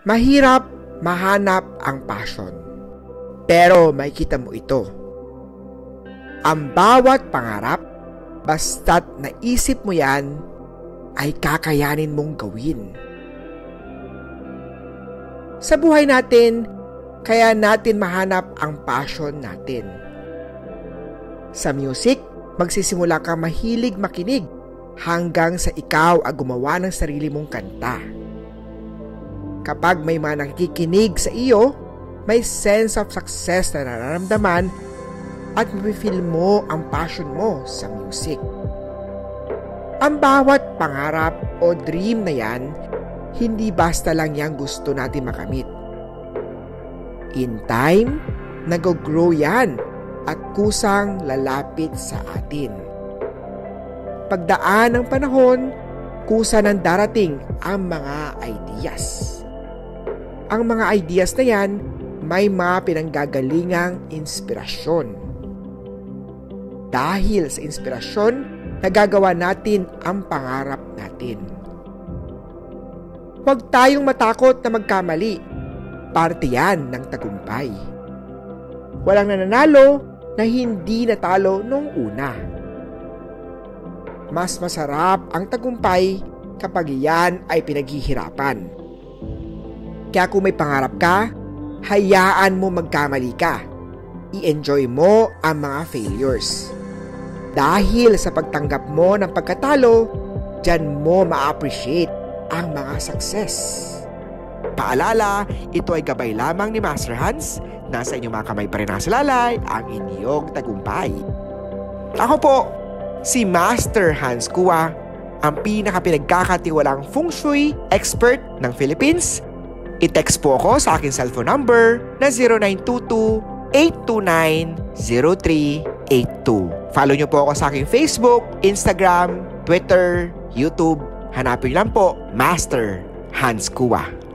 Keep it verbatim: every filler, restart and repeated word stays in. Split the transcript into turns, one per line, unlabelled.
Mahirap mahanap ang passion. Pero makikita mo ito. Ang bawat pangarap, basta't naisip mo yan, ay kakayanin mong gawin. Sa buhay natin, kaya natin mahanap ang passion natin. Sa music, magsisimula ka mahilig makinig hanggang sa ikaw ay gumawa ng sarili mong kanta. Kapag may mga nakikinig sa iyo, may sense of success na nararamdaman at mapifeel mo ang passion mo sa music. Ang bawat pangarap o dream na yan, hindi basta lang yang gusto natin makamit. In time, nag-grow yan at kusang lalapit sa atin. Pagdaan ng panahon, kusa nang darating ang mga ideas. Ang mga ideas na yan, may mga pinanggagalingang inspirasyon. Dahil sa inspirasyon, nagagawa natin ang pangarap natin. Huwag tayong matakot na magkamali. Parte yan ng tagumpay. Walang nananalo na hindi natalo noong una. Mas masarap ang tagumpay kapag yan ay pinaghihirapan. Kaya kung may pangarap ka, hayaan mo magkamali ka. I-enjoy mo ang mga failures. Dahil sa pagtanggap mo ng pagkatalo, dyan mo ma-appreciate ang mga success. Paalala, ito ay gabay lamang ni Master Hans. Nasa inyong mga kamay pa rin nakasalalay ang inyong tagumpay. Ako po, si Master Hans Kua, ang pinaka-pinagkakatiwalang feng shui expert ng Philippines. I-text po ako sa aking cellphone number na zero nine two two, eight two nine, zero three eight two. Follow nyo po ako sa aking Facebook, Instagram, Twitter, YouTube. Hanapin lang po, Master Hans Kua.